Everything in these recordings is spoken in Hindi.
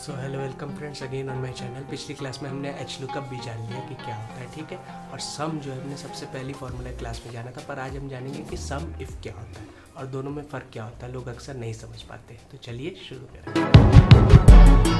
So hello welcome friends again on my channel. पिछली क्लास में हमने एच लुकअप भी जान लिया कि क्या होता है, ठीक है। और सम जो है हमने सबसे पहली फार्मूला क्लास में जाना था, पर आज हम जानेंगे कि सम इफ़ क्या होता है और दोनों में फ़र्क क्या होता है। लोग अक्सर नहीं समझ पाते, तो चलिए शुरू करें।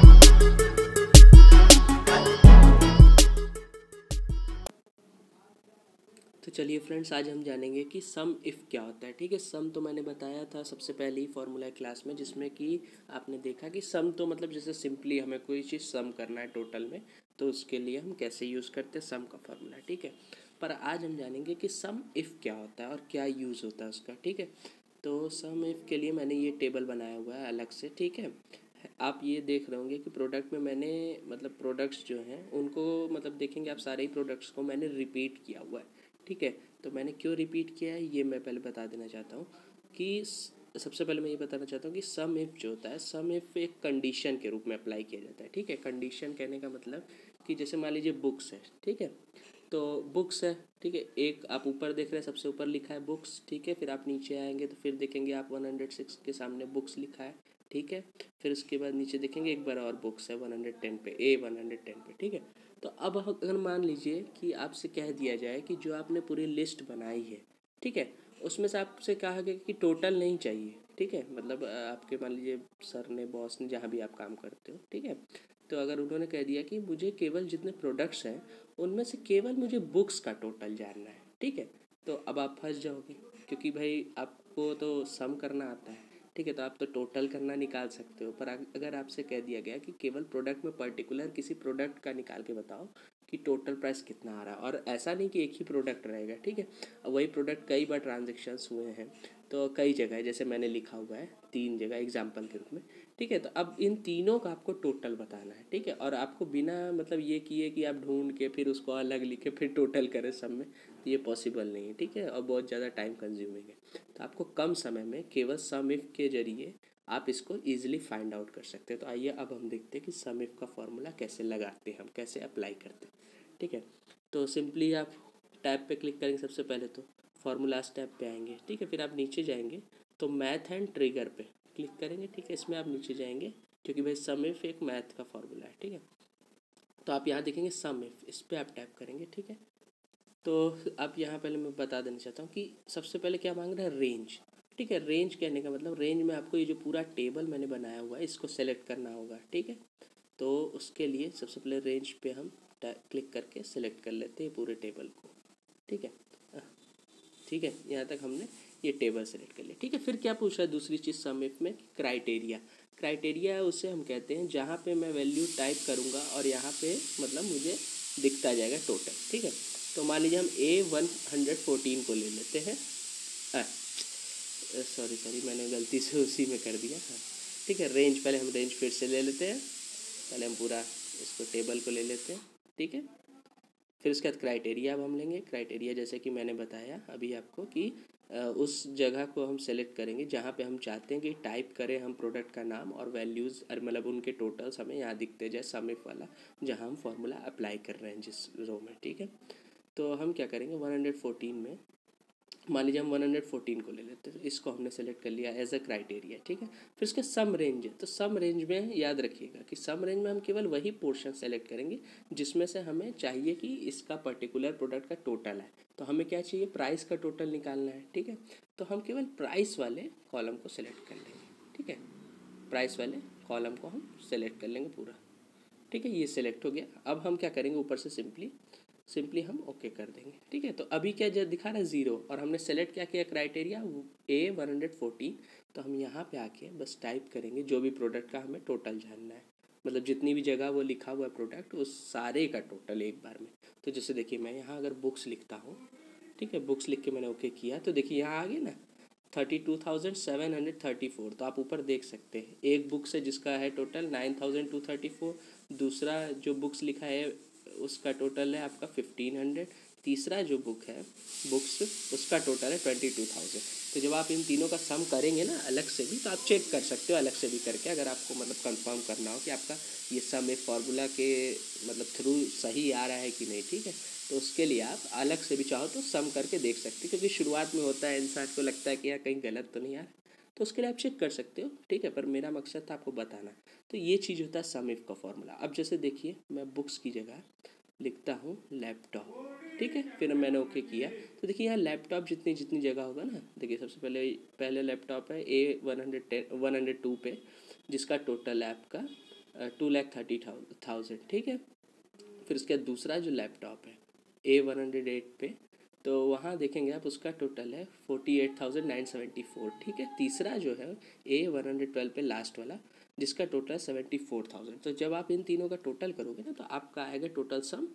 तो चलिए फ्रेंड्स, आज हम जानेंगे कि सम इफ़ क्या होता है, ठीक है। सम तो मैंने बताया था सबसे पहले ही फार्मूला क्लास में, जिसमें कि आपने देखा कि सम तो मतलब जैसे सिंपली हमें कोई चीज़ सम करना है टोटल में, तो उसके लिए हम कैसे यूज़ करते हैं सम का फार्मूला, ठीक है। पर आज हम जानेंगे कि सम इफ़ क्या होता है और क्या यूज़ होता है उसका, ठीक है। तो सम इफ़ के लिए मैंने ये टेबल बनाया हुआ है अलग से, ठीक है। आप ये देख रहे होंगे कि प्रोडक्ट में मैंने मतलब प्रोडक्ट्स जो हैं उनको मतलब देखेंगे आप, सारे ही प्रोडक्ट्स को मैंने रिपीट किया हुआ है, ठीक है। तो मैंने क्यों रिपीट किया है ये मैं पहले बता देना चाहता हूँ कि सबसे पहले मैं ये बताना चाहता हूँ कि सम इफ़ जो होता है, सम इफ़ एक कंडीशन के रूप में अप्लाई किया जाता है, ठीक है। कंडीशन कहने का मतलब कि जैसे मान लीजिए बुक्स है, ठीक है। तो बुक्स है, ठीक है। एक आप ऊपर देख रहे हैं, सबसे ऊपर लिखा है बुक्स, ठीक है। फिर आप नीचे आएंगे तो फिर देखेंगे आप 106 के सामने बुक्स लिखा है, ठीक है। फिर उसके बाद नीचे देखेंगे एक बार और बुक्स है 110 पे, ए 110 पे, ठीक है। तो अब अगर मान लीजिए कि आपसे कह दिया जाए कि जो आपने पूरी लिस्ट बनाई है, ठीक है, उसमें से आपसे कहा गया कि टोटल नहीं चाहिए, ठीक है। मतलब आपके मान लीजिए सर ने, बॉस ने, जहाँ भी आप काम करते हो, ठीक है। तो अगर उन्होंने कह दिया कि मुझे केवल जितने प्रोडक्ट्स हैं उनमें से केवल मुझे बुक्स का टोटल जानना है, ठीक है। तो अब आप फंस जाओगे, क्योंकि भाई आपको तो सम करना आता है, ठीक है। तो आप तो टोटल करना निकाल सकते हो, पर अगर आपसे कह दिया गया कि केवल प्रोडक्ट में पर्टिकुलर किसी प्रोडक्ट का निकाल के बताओ कि टोटल प्राइस कितना आ रहा है, और ऐसा नहीं कि एक ही प्रोडक्ट रहेगा, ठीक है। वही प्रोडक्ट कई बार ट्रांजेक्शन्स हुए हैं, तो कई जगह जैसे मैंने लिखा हुआ है 3 जगह एग्जाम्पल के रूप में, ठीक है। तो अब इन तीनों का आपको टोटल बताना है, ठीक है। और आपको बिना मतलब ये किए कि आप ढूंढ के फिर उसको अलग लिखे फिर टोटल करें सब में, तो ये पॉसिबल नहीं है, ठीक है। और बहुत ज़्यादा टाइम कंज्यूमिंग है। तो आपको कम समय में केवल सम इफ के जरिए आप इसको ईजिली फाइंड आउट कर सकते हैं। तो आइए अब हम देखते हैं कि सम इफ का फॉर्मूला कैसे लगाते हैं, हम कैसे अप्लाई करते हैं, ठीक है। तो सिंपली आप टैब पे क्लिक करेंगे, सबसे पहले तो फार्मूलाज टैब पे आएंगे, ठीक है। फिर आप नीचे जाएंगे तो मैथ एंड ट्रिगर पे क्लिक करेंगे, ठीक है। इसमें आप नीचे जाएंगे क्योंकि भाई सम इफ एक मैथ का फॉर्मूला है, ठीक है। तो आप यहाँ देखेंगे सम इफ, इस पर आप टैप करेंगे, ठीक है। तो अब यहाँ पहले मैं बता देना चाहता हूँ कि सबसे पहले क्या मांग रहा है, रेंज, ठीक है। रेंज कहने का मतलब रेंज में आपको ये जो पूरा टेबल मैंने बनाया हुआ है इसको सेलेक्ट करना होगा, ठीक है। तो उसके लिए सबसे पहले रेंज पे हम क्लिक करके सेलेक्ट कर लेते हैं पूरे टेबल को, ठीक है। ठीक है, यहाँ तक हमने ये टेबल सेलेक्ट कर लिया, ठीक है। फिर क्या पूछ रहा है दूसरी चीज़ सम इफ में, क्राइटेरिया। क्राइटेरिया है उसे हम कहते हैं जहाँ पे मैं वैल्यू टाइप करूँगा और यहाँ पे मतलब मुझे दिखता जाएगा टोटल, ठीक है। तो मान लीजिए हम A114 को ले लेते हैं, सॉरी मैंने गलती से उसी में कर दिया, हाँ, ठीक है। रेंज पहले हम रेंज फिर से ले लेते हैं, पहले हम पूरा इसको टेबल को ले लेते हैं, ठीक है। फिर उसके बाद क्राइटेरिया अब हम लेंगे। क्राइटेरिया जैसे कि मैंने बताया अभी आपको कि उस जगह को हम सेलेक्ट करेंगे जहाँ पे हम चाहते हैं कि टाइप करें हम प्रोडक्ट का नाम और वैल्यूज़, मतलब उनके टोटल्स हमें यहाँ दिखते जाए सम इफ वाला, जहाँ हम फार्मूला अप्लाई कर रहे हैं जिस रो में, ठीक है। तो हम क्या करेंगे 114 में, मान लीजिए हम 114 को ले लेते हैं, इसको हमने सेलेक्ट कर लिया एज अ क्राइटेरिया, ठीक है। फिर उसके सम रेंज है, तो सम रेंज में याद रखिएगा कि सम रेंज में हम केवल वही पोर्शन सेलेक्ट करेंगे जिसमें से हमें चाहिए कि इसका पर्टिकुलर प्रोडक्ट का टोटल है। तो हमें क्या चाहिए, प्राइस का टोटल निकालना है, ठीक है। तो हम केवल प्राइस वाले कॉलम को सेलेक्ट कर लेंगे, ठीक है। प्राइस वाले कॉलम को हम सेलेक्ट कर लेंगे पूरा, ठीक है। ये सिलेक्ट हो गया। अब हम क्या करेंगे, ऊपर से सिंपली हम ओके कर देंगे, ठीक है। तो अभी क्या दिखा रहा है 0, और हमने सेलेक्ट क्या किया क्राइटेरिया A114। तो हम यहाँ पे आके बस टाइप करेंगे जो भी प्रोडक्ट का हमें टोटल जानना है, मतलब जितनी भी जगह वो लिखा हुआ है प्रोडक्ट उस सारे का टोटल एक बार में। तो जैसे देखिए मैं यहाँ अगर बुक्स लिखता हूँ, ठीक है, बुक्स लिख के मैंने ओके किया, तो देखिए यहाँ आ गया ना 32,734। तो आप ऊपर देख सकते हैं एक बुक से जिसका है टोटल 9,234, दूसरा जो बुक्स लिखा है उसका टोटल है आपका 1,500, तीसरा जो बुक है बुक्स उसका टोटल है 22,000। तो जब आप इन तीनों का सम करेंगे ना अलग से भी, तो आप चेक कर सकते हो अलग से भी करके, अगर आपको मतलब कंफर्म करना हो कि आपका ये सम एक फार्मूला के मतलब थ्रू सही आ रहा है कि नहीं, ठीक है। तो उसके लिए आप अलग से भी चाहो तो सम करके देख सकते हैं, क्योंकि शुरुआत में होता है इंसान को लगता है कि यार कहीं गलत तो नहीं यार, तो उसके लिए आप चेक कर सकते हो, ठीक है, पर मेरा मकसद था आपको बताना। तो ये चीज़ होता है सम इफ का फॉर्मूला। अब जैसे देखिए मैं बुक्स की जगह लिखता हूँ लैपटॉप, ठीक है, फिर मैंने ओके किया। तो देखिए यहाँ लैपटॉप जितनी जितनी जगह होगा ना, देखिए सबसे पहले लैपटॉप है A102 पे, जिसका टोटल है आपका 2,30,000, ठीक है। फिर उसके बाद दूसरा जो लैपटॉप है A108 पे, तो वहाँ देखेंगे आप उसका टोटल है 48,974, ठीक है। तीसरा जो है A112 पे लास्ट वाला, जिसका टोटल है 74,000। तो जब आप इन तीनों का टोटल करोगे ना, तो आपका आएगा टोटल सम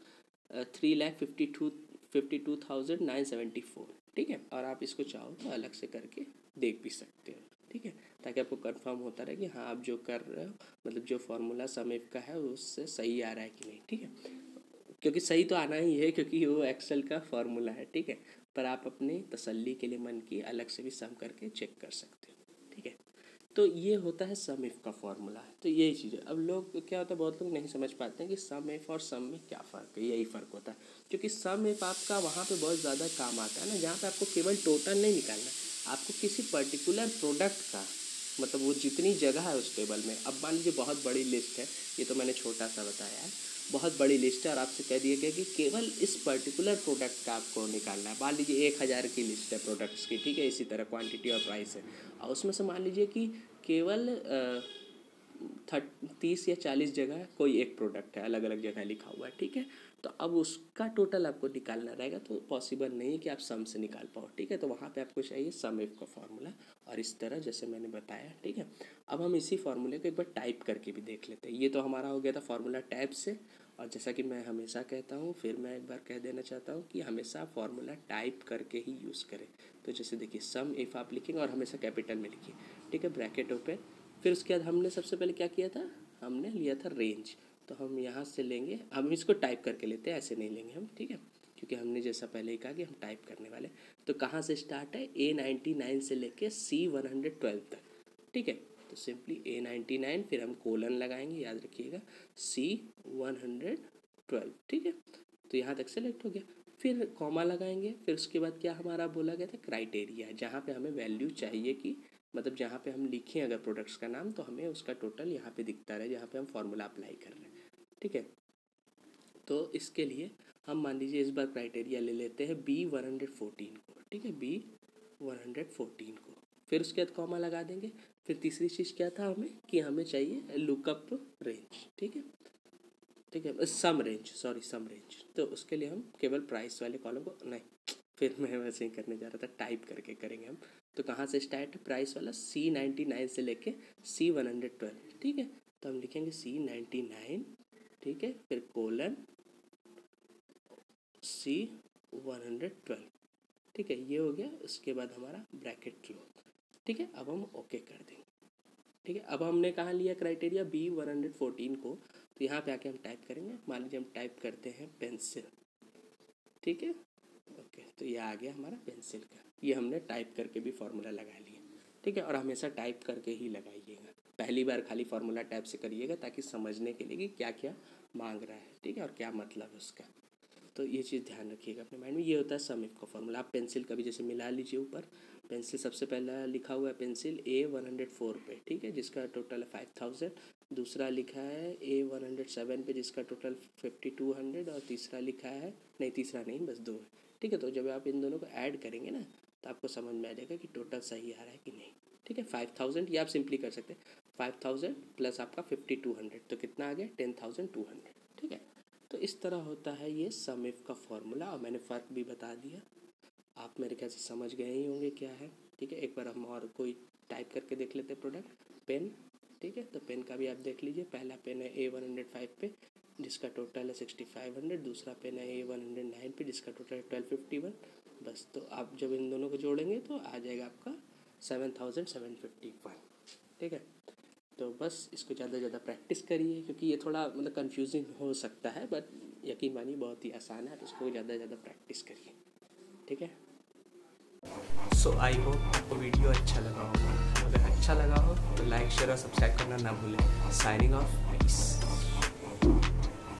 3,52,974, ठीक है। और आप इसको चाहो तो अलग से करके देख भी सकते हो, ठीक है, ताकि आपको कंफर्म होता रहे कि हाँ आप जो कर रहे हो, मतलब जो फॉर्मूला सम इफ का है उससे सही आ रहा है कि नहीं, ठीक है। क्योंकि सही तो आना ही है, क्योंकि वो एक्सेल का फॉर्मूला है, ठीक है। पर आप अपनी तसल्ली के लिए मन की अलग से भी सम करके चेक कर सकते हो, ठीक है। तो ये होता है सम इफ का फॉर्मूला। तो यही चीज़ है। अब लोग क्या होता है, बहुत लोग नहीं समझ पाते हैं कि सम इफ और सम में क्या फ़र्क है। यही फ़र्क होता है, क्योंकि सम इफ आपका वहाँ पे बहुत ज़्यादा काम आता है ना, जहाँ पे आपको केवल टोटल नहीं निकालना, आपको किसी पर्टिकुलर प्रोडक्ट का, मतलब वो जितनी जगह है उस टेबल में। अब मान लीजिए बहुत बड़ी लिस्ट है, ये तो मैंने छोटा सा बताया है, बहुत बड़ी लिस्ट है, और आपसे कह दिया गया कि केवल इस पर्टिकुलर प्रोडक्ट का आपको निकालना है। मान लीजिए 1,000 की लिस्ट है प्रोडक्ट्स की, ठीक है, इसी तरह क्वांटिटी और प्राइस है, और उसमें से मान लीजिए कि केवल 30 या 40 जगह कोई एक प्रोडक्ट है, अलग अलग जगह लिखा हुआ है, ठीक है। तो अब उसका टोटल आपको निकालना रहेगा, तो पॉसिबल नहीं है कि आप सम से निकाल पाओ, ठीक है। तो वहाँ पे आपको चाहिए सम इफ का फॉर्मूला, और इस तरह जैसे मैंने बताया, ठीक है। अब हम इसी फॉर्मूले को एक बार टाइप करके भी देख लेते हैं। ये तो हमारा हो गया था फॉर्मूला टैब से, और जैसा कि मैं हमेशा कहता हूँ, फिर मैं एक बार कह देना चाहता हूँ कि हमेशा फॉर्मूला टाइप करके ही यूज़ करें। तो जैसे देखिए सम इफ आप लिखेंगे और हमेशा कैपिटल में लिखिए, ठीक है, ब्रैकेट ओपन। फिर उसके बाद हमने सबसे पहले क्या किया था, हमने लिया था रेंज। तो हम यहाँ से लेंगे, हम इसको टाइप करके लेते हैं, ऐसे नहीं लेंगे हम, ठीक है, क्योंकि हमने जैसा पहले ही कहा कि हम टाइप करने वाले। तो कहाँ से स्टार्ट है, A99 से लेके C112 तक, ठीक है। तो सिंपली A99, फिर हम कोलन लगाएंगे, याद रखिएगा, C112, ठीक है। तो यहाँ तक सेलेक्ट हो गया। फिर कॉमा लगाएंगे, फिर उसके बाद क्या हमारा बोला गया था, क्राइटेरिया, जहाँ पे हमें वैल्यू चाहिए कि, मतलब जहाँ पे हम लिखें अगर प्रोडक्ट्स का नाम, तो हमें उसका टोटल यहाँ पे दिखता रहे, जहाँ पे हम फॉर्मूला अप्लाई कर रहे हैं, ठीक है। तो इसके लिए हम मान लीजिए इस बार क्राइटेरिया ले लेते हैं B114 को, ठीक है, B114 को। फिर उसके बाद कॉमा लगा देंगे। फिर तीसरी चीज़ क्या था हमें, कि हमें चाहिए लुकअप रेंज, ठीक है, ठीक है, sum range, sorry sum range. तो उसके लिए हम केवल प्राइस वाले कॉलम को, नहीं, फिर मैं वैसे ही करने जा रहा था, टाइप करके करेंगे हम। तो कहाँ से स्टार्ट है, प्राइस वाला C99 से लेके C112, ठीक है। तो हम लिखेंगे C99, ठीक है, फिर कोलन C112, ठीक है, ये हो गया। उसके बाद हमारा ब्रैकेट क्लोज, ठीक है। अब हम ओके कर देंगे, ठीक है। अब हमने कहाँ लिया क्राइटेरिया, B114 को। तो यहाँ पे आके हम टाइप करेंगे, मान लीजिए हम टाइप करते हैं पेंसिल, ठीक है, ओके। तो ये आ गया हमारा पेंसिल का, ये हमने टाइप करके भी फार्मूला लगा लिया, ठीक है। और हमेशा टाइप करके ही लगाइएगा, पहली बार खाली फार्मूला टाइप से करिएगा, ताकि समझने के लिए कि क्या क्या मांग रहा है, ठीक है, और क्या मतलब है उसका। तो ये चीज़ ध्यान रखिएगा अपने माइंड में। ये होता है सम इफ का फॉर्मूला। आप पेंसिल का भी जैसे मिला लीजिए, ऊपर पेंसिल सबसे पहला लिखा हुआ है पेंसिल A104 पे, ठीक है, जिसका टोटल है 5,000। दूसरा लिखा है A107 पे, जिसका टोटल 5,200। और तीसरा लिखा है, नहीं तीसरा नहीं, बस दो है, ठीक है। तो जब आप इन दोनों को ऐड करेंगे ना, तो आपको समझ में आ जाएगा कि टोटल सही आ रहा है कि नहीं, ठीक है। 5,000, या आप सिंपली कर सकते हैं 5,000 प्लस आपका 5,200, तो कितना आ गया, 10,200, ठीक है। तो इस तरह होता है ये सम इफ का फॉर्मूला, और मैंने फ़र्क भी बता दिया। आप मेरे ख्याल से समझ गए ही होंगे क्या है, ठीक है। एक बार हम और कोई टाइप करके देख लेते हैं प्रोडक्ट, पेन, ठीक है। तो पेन का भी आप देख लीजिए, पहला पेन है A105 पे, जिसका टोटल है 6,500। दूसरा पेन है A109 पे, जिसका टोटल है 1,251। बस, तो आप जब इन दोनों को जोड़ेंगे तो आ जाएगा आपका 7,751, ठीक है। तो बस इसको ज़्यादा से ज़्यादा प्रैक्टिस करिए, क्योंकि ये थोड़ा मतलब कंफ्यूजिंग हो सकता है, बट यकीन मानिए बहुत ही आसान है। तो इसको ज़्यादा से ज़्यादा प्रैक्टिस करिए, ठीक है। सो आई होप आपको वीडियो अच्छा लगा होगा। अगर अच्छा लगा हो तो लाइक, शेयर और सब्सक्राइब करना ना भूलें। Signing off, piece.